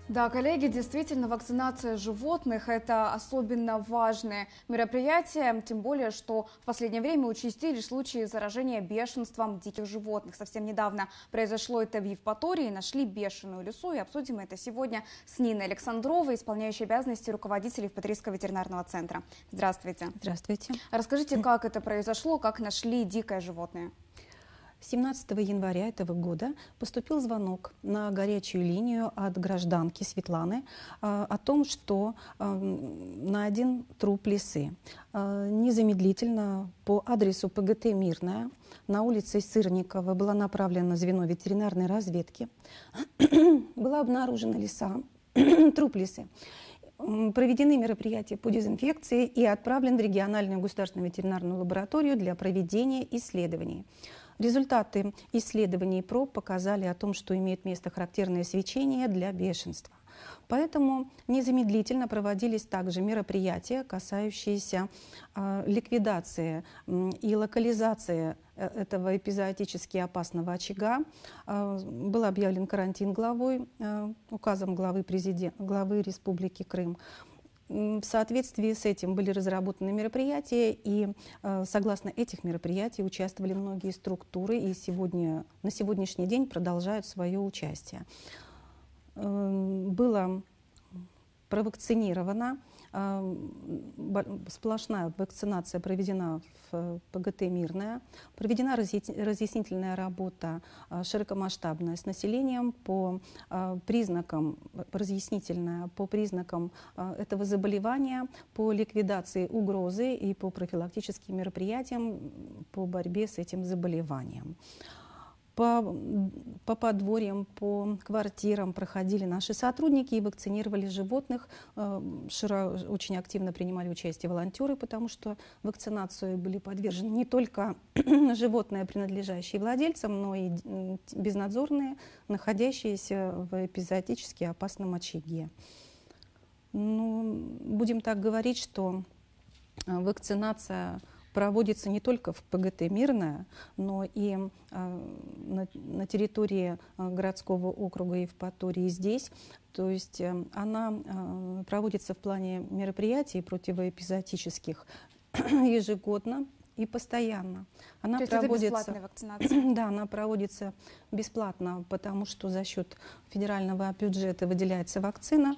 Да, коллеги, действительно, вакцинация животных – это особенно важное мероприятие, тем более, что в последнее время участились случаи заражения бешенством диких животных. Совсем недавно произошло это в Евпатории, нашли бешеную лису, и обсудим это сегодня с Ниной Александровой, исполняющей обязанности руководителя Евпаторийского ветеринарного центра. Здравствуйте. Здравствуйте. Расскажите, как это произошло, как нашли дикое животное? 17 января этого года поступил звонок на горячую линию от гражданки Светланы о том, что найден труп лисы. Незамедлительно по адресу ПГТ «Мирная» на улице Сырникова было направлено звено ветеринарной разведки. Была обнаружена лиса, труп лисы. Проведены мероприятия по дезинфекции и отправлен в региональную государственную ветеринарную лабораторию для проведения исследований. Результаты исследований проб показали о том, что имеет место характерное свечение для бешенства. Поэтому незамедлительно проводились также мероприятия, касающиеся ликвидации и локализации этого эпизоотически опасного очага. Был объявлен карантин указом главы Республики Крым. В соответствии с этим были разработаны мероприятия, и согласно этих мероприятий участвовали многие структуры, и на сегодняшний день продолжают свое участие. Было провакцинировано, сплошная вакцинация проведена в ПГТ «Мирная», проведена разъяснительная работа широкомасштабная с населением по признакам, разъяснительная по признакам этого заболевания, по ликвидации угрозы и по профилактическим мероприятиям по борьбе с этим заболеванием. По подворьям, по квартирам проходили наши сотрудники и вакцинировали животных. Очень активно принимали участие волонтеры, потому что вакцинации были подвержены не только животные, принадлежащие владельцам, но и безнадзорные, находящиеся в эпизоотически опасном очаге. Будем так говорить, что вакцинация проводится не только в ПГТ «Мирная», но и на территории городского округа Евпатории здесь. То есть она проводится в плане мероприятий противоэпизоотических ежегодно и постоянно. То есть это бесплатная вакцинация? Да, она проводится бесплатно, потому что за счет федерального бюджета выделяется вакцина.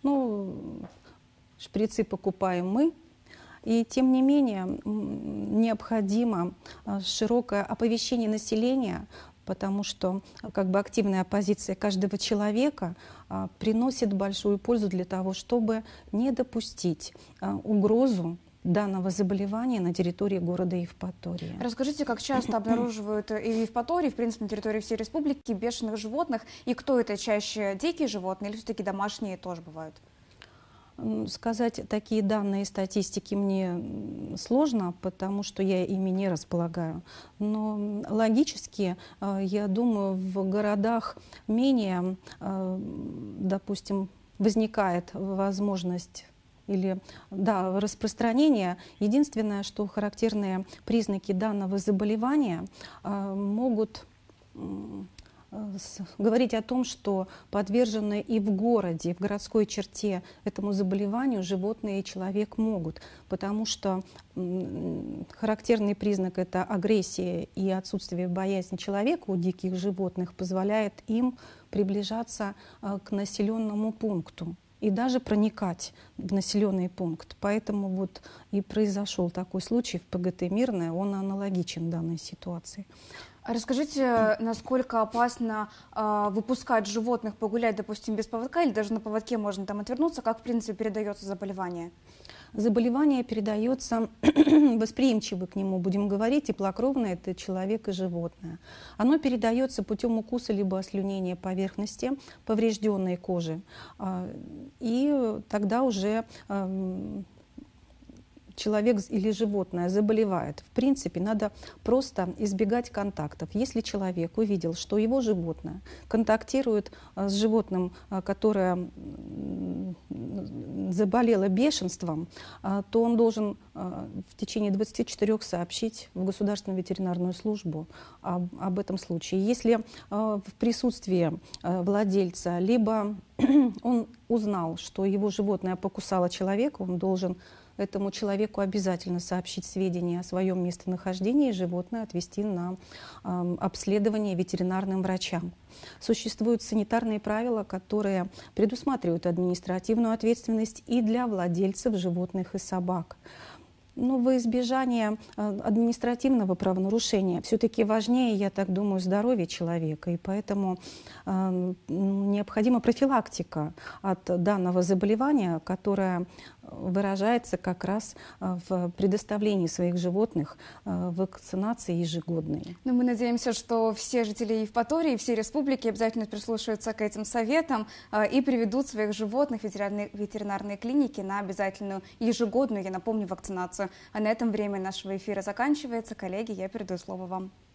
Шприцы покупаем мы. И тем не менее необходимо широкое оповещение населения, потому что активная позиция каждого человека приносит большую пользу для того, чтобы не допустить угрозу данного заболевания на территории города Евпатории. Расскажите, как часто обнаруживают и в Евпатории, в принципе, на территории всей республики бешеных животных, и кто это чаще, дикие животные или все-таки домашние тоже бывают? Сказать такие данные статистики мне сложно, потому что я ими не располагаю. Но логически, я думаю, в городах менее, допустим, возникает возможность распространения. Единственное, что характерные признаки данного заболевания могут говорить о том, что подвержены и в городе, в городской черте этому заболеванию животные и человек могут, потому что характерный признак – это агрессия и отсутствие боязни человека у диких животных позволяет им приближаться к населенному пункту и даже проникать в населенный пункт. Поэтому и произошел такой случай в ПГТ «Мирная», он аналогичен данной ситуации. Расскажите, насколько опасно выпускать животных погулять, допустим, без поводка, или даже на поводке можно там отвернуться, как, в принципе, передается заболевание? Заболевание передается, восприимчивы к нему, будем говорить, теплокровное – это человек и животное. Оно передается путем укуса либо ослюнения поверхности поврежденной кожи. И тогда уже человек или животное заболевает. В принципе, надо просто избегать контактов. Если человек увидел, что его животное контактирует с животным, которое заболело бешенством, то он должен в течение 24 сообщить в Государственную ветеринарную службу об этом случае. Если в присутствии владельца либо он узнал, что его животное покусало человека, он должен этому человеку обязательно сообщить сведения о своем местонахождении и животное отвезти на обследование ветеринарным врачам. Существуют санитарные правила, которые предусматривают административную ответственность и для владельцев животных и собак. Но во избежание административного правонарушения все-таки важнее, я так думаю, здоровье человека. И поэтому необходима профилактика от данного заболевания, которое выражается как раз в предоставлении своих животных вакцинации ежегодной. Но мы надеемся, что все жители Евпатории, все республики обязательно прислушаются к этим советам и приведут своих животных в ветеринарные клиники на обязательную ежегодную, я напомню, вакцинацию. А на этом время нашего эфира заканчивается. Коллеги, я передаю слово вам.